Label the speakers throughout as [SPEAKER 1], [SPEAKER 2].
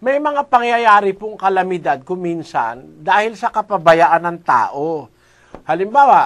[SPEAKER 1] May mga pangyayari pong kalamidad kuminsan dahil sa kapabayaan ng tao. Halimbawa,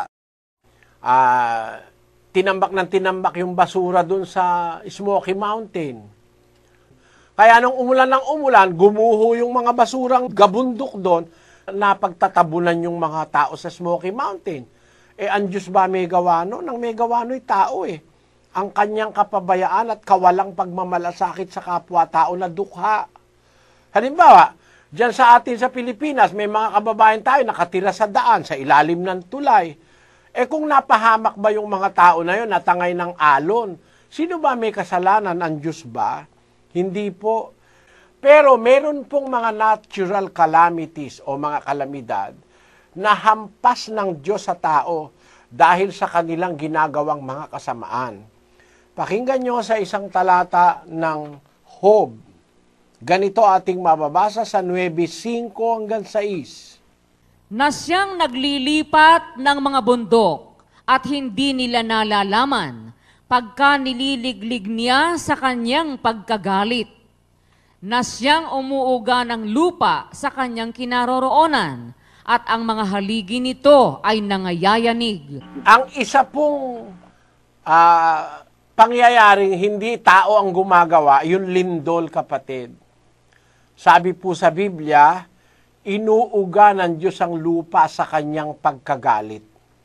[SPEAKER 1] tinambak yung basura dun sa Smoky Mountain. Kaya nung umulan ng umulan, gumuho yung mga basurang gabundok doon, napagtatabunan yung mga tao sa Smoky Mountain. Ang Diyos ba may gawa no? Nang may gawa no'y tao Ang kanyang kapabayaan at kawalang pagmamalasakit sa kapwa-tao na dukha. Halimbawa, diyan sa atin sa Pilipinas, may mga kababayan tayo nakatira sa daan, sa ilalim ng tulay. Kung napahamak ba yung mga tao na yun, natangay ng alon, sino ba may kasalanan? Ang Diyos ba? Hindi po. Pero meron pong mga natural calamities o mga kalamidad na hampas ng Diyos sa tao dahil sa kanilang ginagawang mga kasamaan. Pakinggan nyo sa isang talata ng Job. Ganito ating mababasa sa 9:5 hanggang 6.
[SPEAKER 2] Na siyang naglilipat ng mga bundok at hindi nila nalalaman pagka nililiglig niya sa kanyang pagkagalit. Na siyang umuuga ng lupa sa kanyang kinaroroonan at ang mga haligi nito ay nangayayanig.
[SPEAKER 1] Ang isa pong pangyayaring hindi tao ang gumagawa, yung lindol, kapatid. Sabi po sa Biblia, inuuga ng Diyos ang lupa sa kanyang pagkagalit.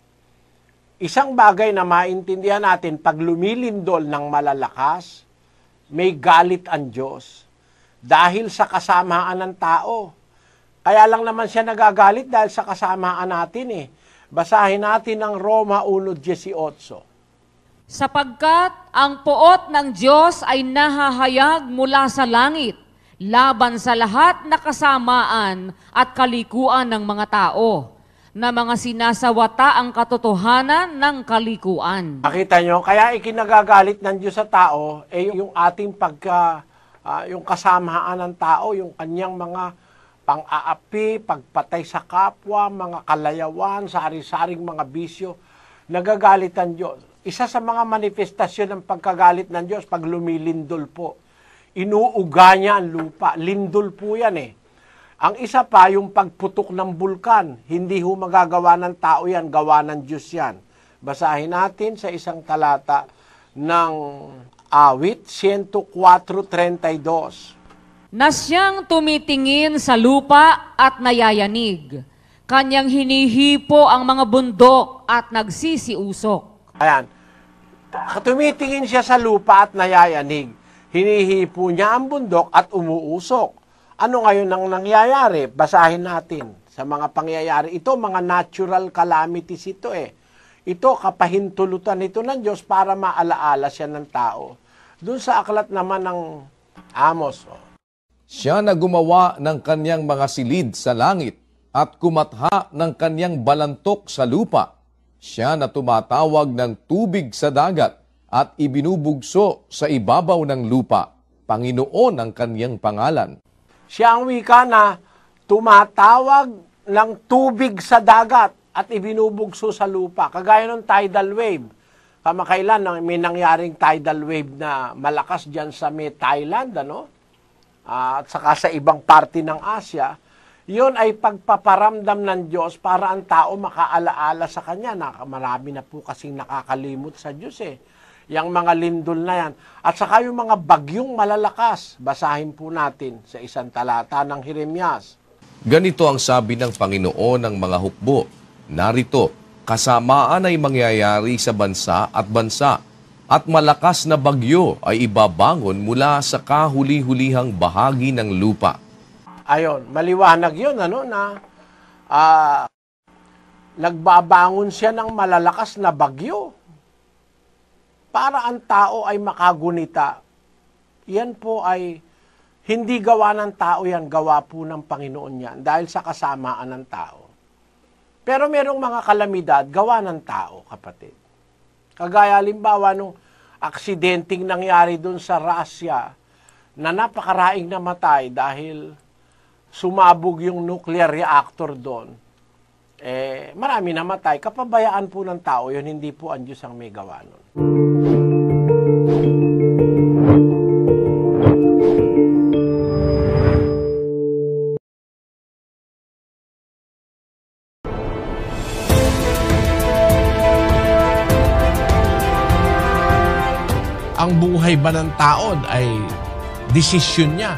[SPEAKER 1] Isang bagay na maintindihan natin, pag lumilindol ng malalakas, may galit ang Diyos dahil sa kasamaan ng tao. Kaya lang naman siya nagagalit dahil sa kasamaan natin Basahin natin ang Roma 1:18.
[SPEAKER 2] Sapagkat ang poot ng Diyos ay nahahayag mula sa langit, laban sa lahat na kasamaan at kalikuan ng mga tao, na mga sinasawata ang katotohanan ng kalikuan.
[SPEAKER 1] Nakita nyo, kaya ikinagagalit ng Diyos sa tao, yung ating yung kasamaan ng tao, yung kanyang mga pang-aapi, pagpatay sa kapwa, mga kalayawan, sari-saring mga bisyo, nagagalit ang Diyos. Isa sa mga manifestasyon ng pagkagalit ng Diyos, pag lumilindol po, inuuga niya ang lupa. Lindol po yan Ang isa pa, yung pagputok ng bulkan. Hindi ho magagawa ng tao yan, gawa ng Diyos yan. Basahin natin sa isang talata ng Awit 104:32.
[SPEAKER 2] Na siyang tumitingin sa lupa at nayayanig. Kanyang hinihipo ang mga bundok at nagsisiusok.
[SPEAKER 1] Ayan. Tumitingin siya sa lupa at nayayanig. Hinihipo niya ang bundok at umuusok. Ano ngayon ang nangyayari? Basahin natin sa mga pangyayari. Ito, mga natural calamities ito Ito, kapahintulutan ito ng Diyos para maalaala siya ng tao. Doon sa aklat naman ng Amos.
[SPEAKER 3] Siya na gumawa ng kanyang mga silid sa langit at kumatha ng kanyang balantok sa lupa. Siya na tumatawag ng tubig sa dagat at ibinubugso sa ibabaw ng lupa. Panginoon ang kanyang pangalan.
[SPEAKER 1] Siya ang wika na tumatawag ng tubig sa dagat at ibinubugso sa lupa. Kagaya ng tidal wave. Kamakailan may nangyaring tidal wave na malakas dyan sa may Thailand, at saka sa ibang parte ng Asia. Yun ay pagpaparamdam ng Diyos para ang tao makaalaala sa Kanya. Marami na po kasing nakakalimot sa Diyos Yang mga lindol na yan. At saka yung mga bagyong malalakas. Basahin po natin sa isang talata ng Jeremias.
[SPEAKER 3] Ganito ang sabi ng Panginoon ng mga hukbo. Narito, kasamaan ay mangyayari sa bansa at malakas na bagyo ay ibabangon mula sa kahuli-hulihang bahagi ng lupa.
[SPEAKER 1] Ayon, maliwanag yun, na nagbabangon siya ng malalakas na bagyo para ang tao ay makagunita. Yan po ay hindi gawa ng tao yan, gawa po ng Panginoon yan dahil sa kasamaan ng tao. Pero merong mga kalamidad, gawa ng tao, kapatid. Kagaya halimbawa nung aksidenteng nangyari doon sa Russia na napakaraing namatay dahil sumabog yung nuclear reactor doon. Marami namatay. Kapabayaan po ng tao, yun hindi po ang Diyos ang may gawa nun. ang buhay ba ng tao ay desisyon niya.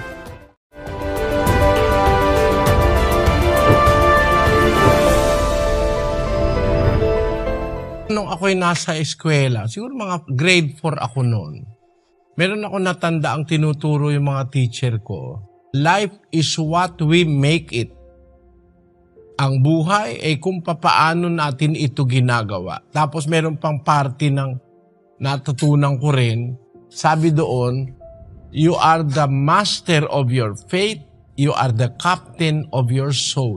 [SPEAKER 1] Nung ako'y nasa eskwela, siguro mga grade 4 ako noon, meron ako natanda ang tinuturo yung mga teacher ko. Life is what we make it. Ang buhay ay kung papaano natin ito ginagawa. Tapos meron pang party ng natutunan ko rin. Sabi doon, you are the master of your fate, you are the captain of your soul.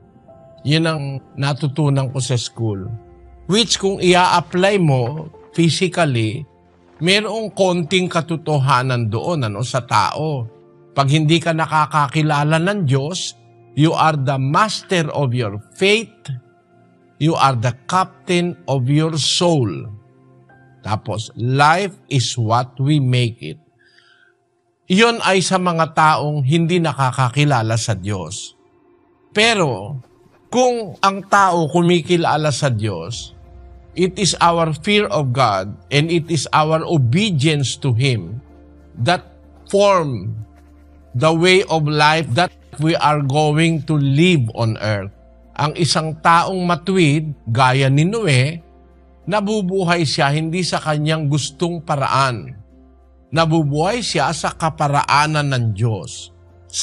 [SPEAKER 1] Yun ang natutunan ko sa school. Which kung ia-apply mo physically, mayroong konting katotohanan doon sa tao. Pag hindi ka nakakakilala ng Diyos, you are the master of your faith, you are the captain of your soul. Tapos, life is what we make it. Iyon ay sa mga taong hindi nakakakilala sa Diyos. Pero, kung ang tao kumikilala sa Diyos, it is our fear of God and it is our obedience to Him that form the way of life that we are going to live on earth. Ang isang taong matuwid, gaya ni Noe, nabubuhay siya hindi sa kanyang gustong paraan. Nabubuhay siya sa kaparaanan ng Diyos.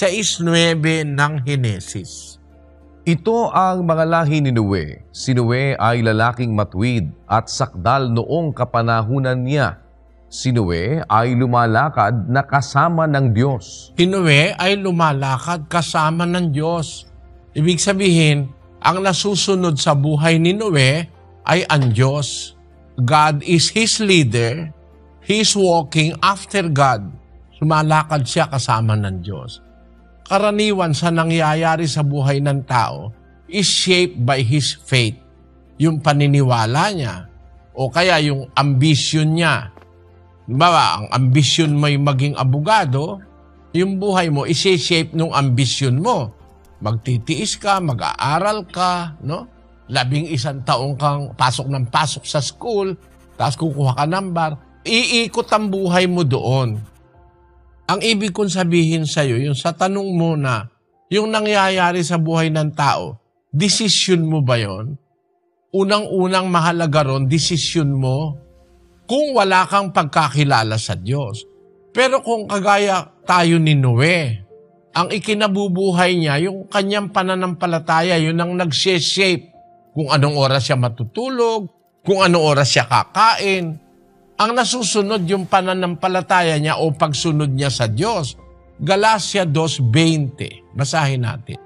[SPEAKER 1] 6:9 ng Henesis.
[SPEAKER 3] Ito ang mga lahi ni Noe. Si Noe ay lalaking matuwid at sakdal noong kapanahunan niya. Si Noe ay lumalakad na kasama ng Diyos.
[SPEAKER 1] Si Noe ay lumalakad kasama ng Diyos. Ibig sabihin, ang nasusunod sa buhay ni Noe ay ang Diyos. God is his leader. He is walking after God. Lumalakad siya kasama ng Diyos. Karaniwan sa nangyayari sa buhay ng tao is shaped by his faith. Yung paniniwala niya o kaya yung ambition niya. Diba, ang ambisyon mo ay maging abogado, yung buhay mo isi-shape ng ambisyon mo. Magtitiis ka, mag-aaral ka, no? 11 taong kang pasok ng pasok sa school, tapos kukuha ka ng bar, iikot ang buhay mo doon. Ang ibig kong sabihin sa'yo, yung sa tanong mo na, yung nangyayari sa buhay ng tao, desisyon mo ba yon? Unang-unang mahalaga ron, desisyon mo kung wala kang pagkakilala sa Diyos. Pero kung kagaya tayo ni Noe, ang ikinabubuhay niya, yung kanyang pananampalataya, yun ang nag-shape kung anong oras siya matutulog, kung anong oras siya kakain. Ang nasusunod yung pananampalataya niya o pagsunod niya sa Diyos. Galatia 2:20. Basahin natin.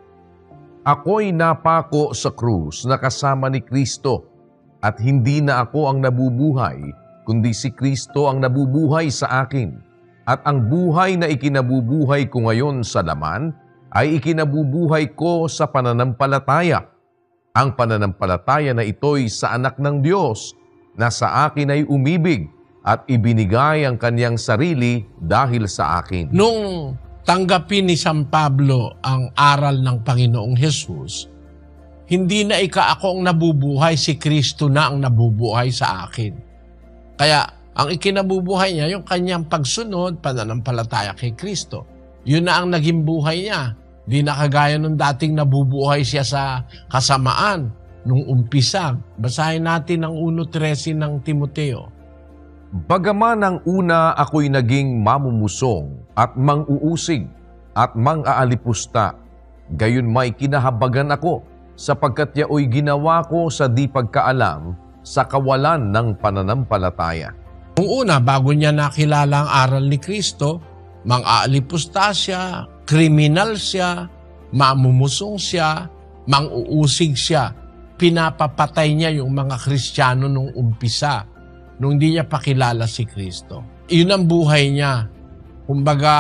[SPEAKER 3] Ako'y napako sa krus na kasama ni Kristo at hindi na ako ang nabubuhay, kundi si Kristo ang nabubuhay sa akin. At ang buhay na ikinabubuhay ko ngayon sa laman ay ikinabubuhay ko sa pananampalataya. Ang pananampalataya na ito'y sa anak ng Diyos na sa akin ay umibig at ibinigay ang kanyang sarili dahil sa akin.
[SPEAKER 1] Nung tanggapin ni San Pablo ang aral ng Panginoong Hesus, hindi na ako ang nabubuhay, si Kristo na ang nabubuhay sa akin. Kaya ang ikinabubuhay niya, yung kanyang pagsunod, pananampalataya kay Kristo. Yun na ang naging buhay niya. Di na kagaya nung dating nabubuhay siya sa kasamaan nung umpisa. Basahin natin ang 1:13 ng Timoteo.
[SPEAKER 3] Bagaman ang una ako'y naging mamumusong at mang-uusig at mang-aalipusta, gayon may kinahabagan ako sapagkat yaoy ginawa ko sa di pagkaalam sa kawalan ng pananampalataya.
[SPEAKER 1] Nung una, bago niya nakilala ang aral ni Kristo, mang-aalipusta siya, kriminal siya, mamumusong siya, mang-uusig siya. Pinapapatay niya yung mga Kristiyano nung umpisa, nung hindi niya pakilala si Kristo. Iyon ang buhay niya. Kumbaga,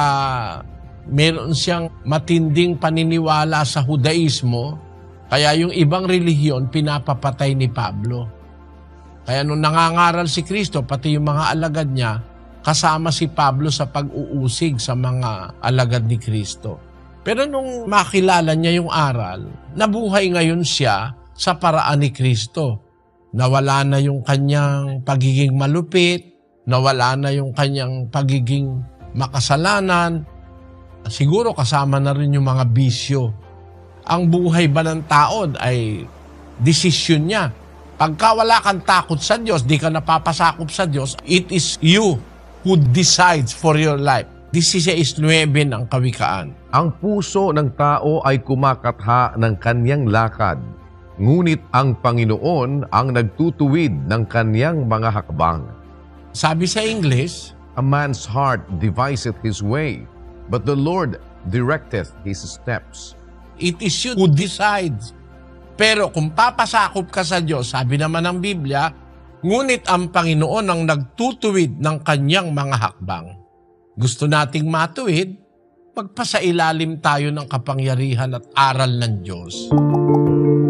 [SPEAKER 1] meron siyang matinding paniniwala sa Judaismo, kaya yung ibang relihiyon pinapapatay ni Pablo. Kaya nung nangangaral si Kristo, pati yung mga alagad niya, kasama si Pablo sa pag-uusig sa mga alagad ni Kristo. Pero nung makilala niya yung aral, nabuhay ngayon siya sa paraan ni Kristo. Nawala na yung kanyang pagiging malupit, nawala na yung kanyang pagiging makasalanan, siguro kasama na rin yung mga bisyo. Ang buhay ba ng tao ay desisyon niya. Pagka wala kang takot sa Diyos, di ka napapasakop sa Diyos, it is you who decides for your life. 16:9 ang kawikaan.
[SPEAKER 3] Ang puso ng tao ay kumakatha ng kanyang lakad, ngunit ang Panginoon ang nagtutuwid ng kanyang mga hakbang.
[SPEAKER 1] Sabi sa English,
[SPEAKER 3] A man's heart deviseth his way, but the Lord directeth his steps.
[SPEAKER 1] it is you who decides. Pero kung papasakop ka sa Diyos, sabi naman ng Biblia, ngunit ang Panginoon ang nagtutuwid ng kanyang mga hakbang. Gusto nating matuwid, magpasailalim tayo ng kapangyarihan at aral ng Diyos.